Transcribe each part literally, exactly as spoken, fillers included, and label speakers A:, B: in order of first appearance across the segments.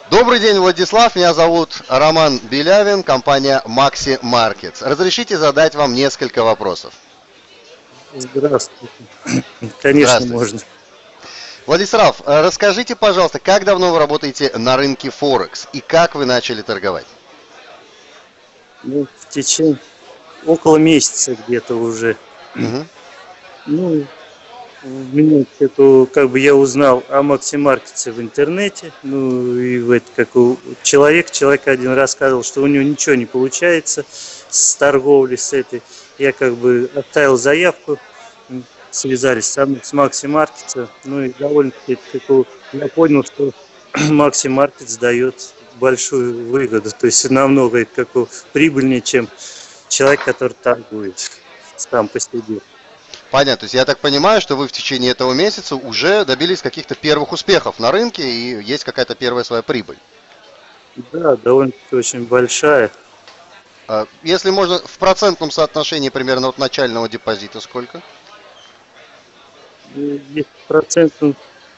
A: Добрый день, Владислав. Меня зовут Роман Белявин, компания Maxi Markets. Разрешите задать вам несколько вопросов?
B: Здравствуйте. Конечно,
A: Здравствуйте.
B: можно.
A: Владислав, расскажите, пожалуйста, как давно вы работаете на рынке Форекс и как вы начали торговать?
B: Ну, в течение около месяца где-то уже.
A: Угу.
B: Ну, в меня это, как бы я узнал о Maxi Markets в интернете. Ну, и вот как у человек, человек один рассказывал, что у него ничего не получается с торговлей, с этой. Я как бы оставил заявку, связались со мной с Maxi Markets. Ну и довольно-таки я понял, что Maxi Markets дает большую выгоду, то есть намного как прибыльнее, чем человек, который торгует сам по себе.
A: Понятно. То есть я так понимаю, что вы в течение этого месяца уже добились каких-то первых успехов на рынке и есть какая-то первая своя прибыль.
B: Да, довольно-таки очень большая.
A: Если можно, в процентном соотношении примерно от начального депозита сколько?
B: Десять процентов,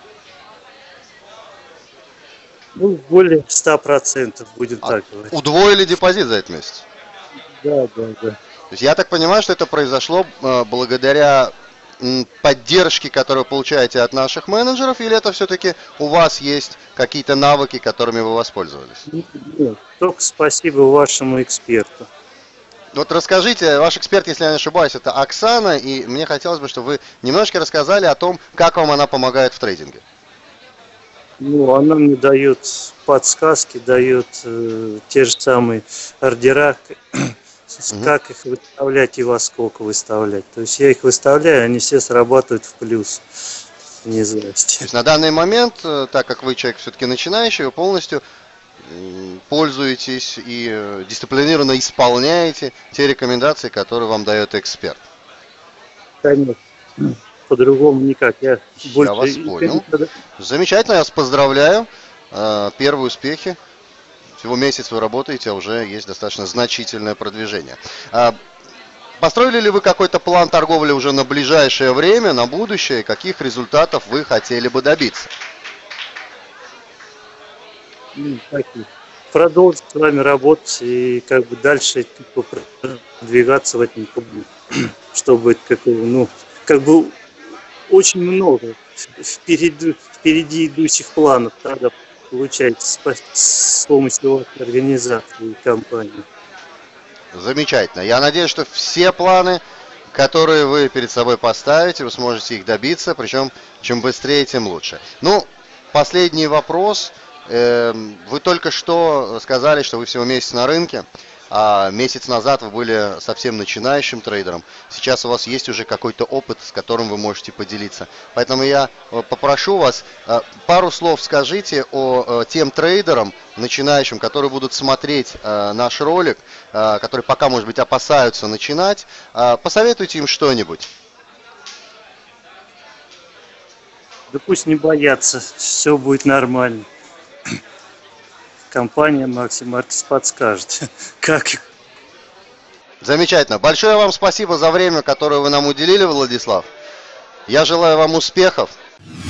B: ну, более ста процентов, будем
A: А,
B: так говорить.
A: Удвоили депозит за этот месяц?
B: Да, да, да.
A: То есть я так понимаю, что это произошло э, благодаря м, поддержке, которую вы получаете от наших менеджеров, или это все-таки у вас есть какие-то навыки, которыми вы воспользовались?
B: Нет, только спасибо вашему эксперту.
A: Вот расскажите, ваш эксперт, если я не ошибаюсь, это Оксана, и мне хотелось бы, чтобы вы немножко рассказали о том, как вам она помогает в трейдинге.
B: Ну, она мне дает подсказки, дает э, те же самые ордера,
A: Угу.
B: как их выставлять и во сколько выставлять. То есть я их выставляю, они все срабатывают в плюс. Не знаю.
A: То есть на данный момент, э, так как вы человек все-таки начинающий, вы полностью м, пользуетесь и э, дисциплинированно исполняете те рекомендации, которые вам дает эксперт.
B: Конечно. По-другому никак. Я,
A: Я
B: больше...
A: вас понял. Замечательно, я вас поздравляю. Э, Первые успехи. Всего месяц вы работаете, а уже есть достаточно значительное продвижение. А Построили ли вы какой-то план торговли уже на ближайшее время, на будущее? Каких результатов вы хотели бы добиться?
B: Ну, продолжить с вами работать и как бы дальше типа, продвигаться в этом клубе, чтобы как, ну, как бы очень много впереди, впереди идущих планов тогда получается с, с помощью вашей организации и компании.
A: Замечательно. Я надеюсь, что все планы, которые вы перед собой поставите, вы сможете их добиться, причем чем быстрее, тем лучше. Ну, последний вопрос. Вы только что сказали, что вы всего месяц на рынке, а месяц назад вы были совсем начинающим трейдером. Сейчас у вас есть уже какой-то опыт, с которым вы можете поделиться. Поэтому я попрошу вас, пару слов скажите о тем трейдерам, начинающим, которые будут смотреть наш ролик, которые пока, может быть, опасаются начинать. Посоветуйте им что-нибудь.
B: Да пусть не боятся, все будет нормально. Компания Maxi Markets подскажет, как.
A: Замечательно. Большое вам спасибо за время, которое вы нам уделили, Владислав. Я желаю вам успехов.